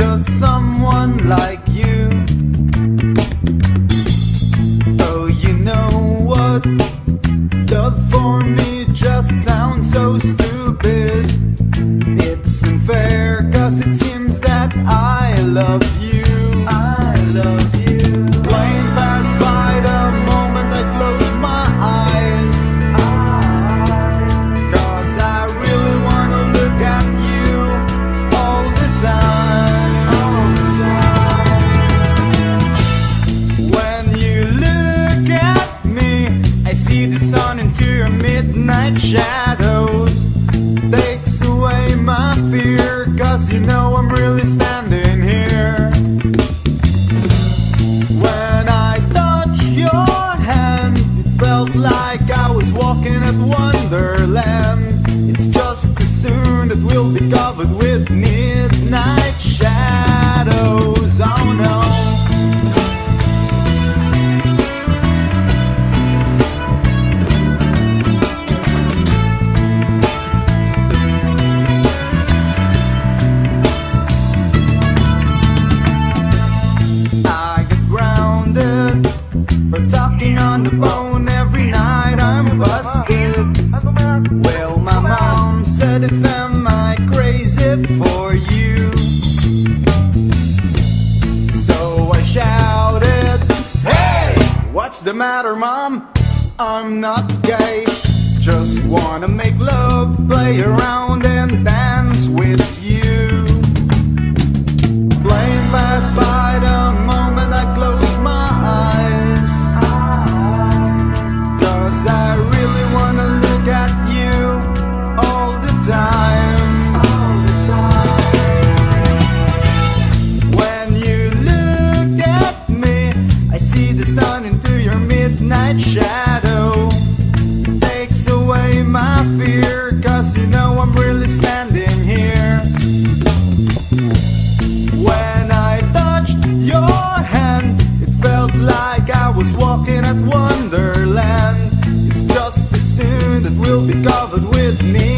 just someone like you. Oh, you know what? Love for me just sounds so stupid. It's unfair, cause it seems that I love you. I love you. Playing past by the moment I close my eyes, cause I really wanna look at you all the time. When you look at me, I see the sun into your midnight shadows. Takes away my fear, cause you know I'm really standing here. When I touched your hand, it felt like I was walking at Wonderland. It's just too soon that we'll be covered with midnight shadows. Oh no. For talking on the phone every night I'm busted. Well, my mom said, if am I crazy for you? So I shouted, hey! What's the matter, mom? I'm not gay. Just wanna make love, play around and dance with you. Playing past by the moment I close my eyes, I really wanna look at you all the time. When you look at me, I see the sun into your midnight shadow. Takes away my fear, cause you know I'm really standing here. When I touched your hand, it felt like I was walking at Wonderland. Just as soon that we'll be covered with me.